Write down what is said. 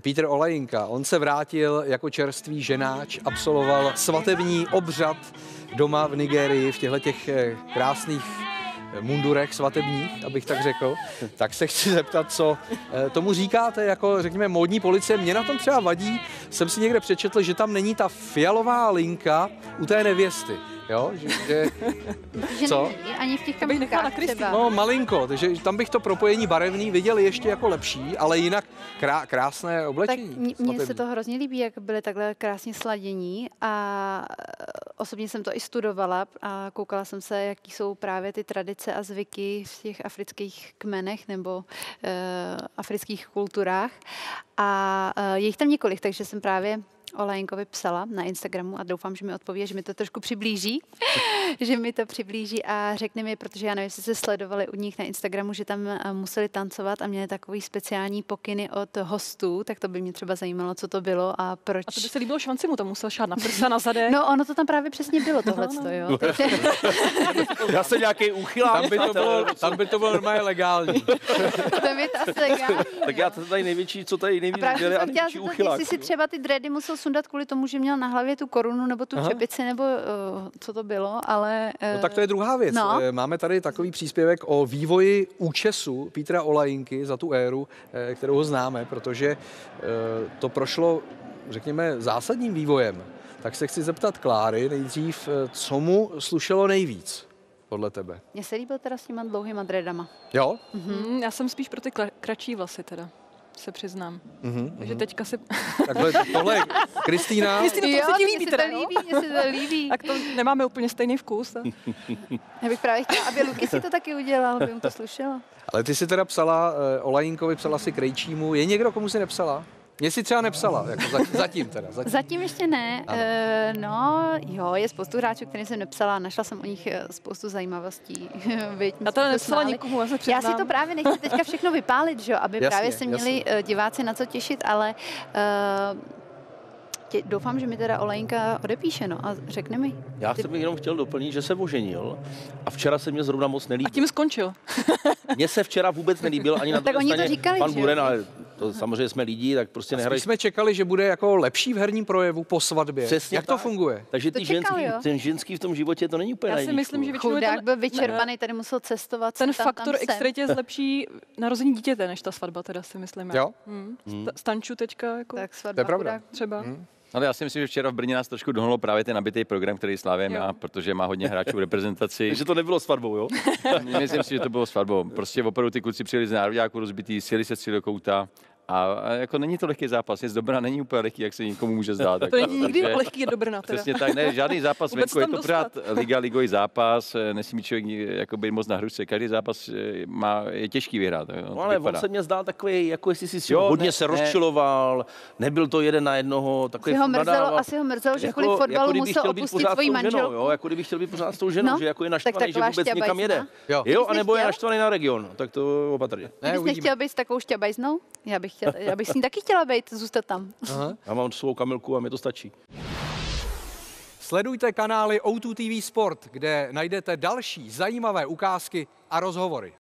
Petr Olajinka, on se vrátil jako čerstvý ženáč, absolvoval svatební obřad doma v Nigérii v těchto krásných mundurech svatebních, abych tak řekl. Tak se chci zeptat, co tomu říkáte jako, řekněme, módní policie. Mě na tom třeba vadí, jsem si někde přečetl, že tam není ta fialová linka u té nevěsty. Jo, že co? Ani v těch kaminkách třeba. No malinko, takže tam bych to propojení barevný viděl ještě jako lepší, ale jinak krásné oblečení. Tak mně se to hrozně líbí, jak byly takhle krásně sladění a osobně jsem to i studovala a koukala jsem se, jaký jsou právě ty tradice a zvyky v těch afrických kmenech nebo afrických kulturách a je jich tam několik, takže jsem právě Olajinkovi psala na Instagramu a doufám, že mi odpoví, že mi to trošku přiblíží, že mi to přiblíží a řekne mi, protože já nevím, jestli se sledovali u nich na Instagramu, že tam museli tancovat a měli takový speciální pokyny od hostů, tak to by mě třeba zajímalo, co to bylo a proč. A to by se líbilo Švanci, mu tam musel šát na prsa, na zadek. No, ono to tam právě přesně bylo, tohleto, jo. Takže... Já jsem nějaký úchylák. Tam by to bylo normálně legální. To by to asi legální. Tak já to tady největší, co tady nejvíc dělali a největší úchylák. Jestli si třeba ty dready musel sundat kvůli tomu, že měl na hlavě tu korunu nebo tu čepici, nebo co to bylo, ale... No tak to je druhá věc. No. Máme tady takový příspěvek o vývoji účesu Petra Olajinky za tu éru, kterou ho známe, protože to prošlo, řekněme, zásadním vývojem. Tak se chci zeptat Kláry nejdřív, co mu slušelo nejvíc podle tebe? Mně se líbil teda s těma dlouhýma dreadama. Jo? Já jsem spíš pro ty kratší vlasy teda. Se přiznám. Takže teďka si... Takhle tohle Kristýna. Kristýna, to se ti líbí teda, mně se to líbí. Tak to nemáme úplně stejný vkus. Já bych právě chtěla, aby Luky si to taky udělal, aby mu to slušelo. Ale ty si teda psala Olajinkovi, psala si Krejčímu. Je někdo, komu si nepsala? Mně si třeba nepsala, jako zatím teda. Zatím ještě ne. No, jo, je spoustu hráčů, kterým jsem nepsala, našla jsem o nich spoustu zajímavostí. Já to nepsala nikomu, já se přiznám. Já si to právě nechci teďka všechno vypálit, že? Aby právě se měli diváci na co těšit, ale doufám, že mi teda Olajinka odepíše, no, a řekne mi. Já jsem jenom chtěl doplnit, že se oženil a včera se mě zrovna moc nelíbil. A tím skončil. Mně se včera vůbec nelíbil ani na tak oni to říkali, pan Buren, ale to samozřejmě jsme lidi, tak prostě nehrají. Jsme čekali, že bude jako lepší v herním projevu po svatbě. Přesně jak to funguje? Takže ten ženský v tom životě to není úplně Já si myslím, že většinou chudák byl vyčerpaný, tady musel cestovat. Ten faktor X tě zlepší narození dítěte, než ta svatba, teda si myslím. Jo? Stanču teďka jako. Tak svatba pravda. Třeba. Ale já si myslím, že včera v Brně nás trošku dohnalo právě ten nabitý program, který Slavia má, protože má hodně hráčů v reprezentaci. Takže to nebylo svatbou, jo? Myslím si, že to bylo svatbou. Prostě opravdu ty kluci přijeli z nároďáku rozbitý, sjeli se do kouta. A jako není to lehký zápas, je z Dobrna, není úplně lehký, jak se někomu může zdát. To není nikdy lehký, je Dobrna teda. Přesně tak, ne, žádný zápas venku, je to pořád ligový zápas, nesmí člověk jako být moc na hrušce, každý zápas je těžký vyhrát. No ale on se mě zdál takový, jako jestli si hodně se rozčiloval, nebyl to jeden na jednoho, takový asi ho mrzelo, že kvůli fotbalu musel opustit svoji manželku. Jo, jako kdyby chtěl být pořád s tou ženou, že jako je naštvaný, že vůbec někam jede. Jo, jo, anebo je naštvaný na region, tak to opatrně. Ty bys nechtěl být s takovou šťabajznou? Já bych s ní taky chtěla být, zůstat tam. Aha. Já mám svou Kamilku a mi to stačí. Sledujte kanály O2 TV Sport, kde najdete další zajímavé ukázky a rozhovory.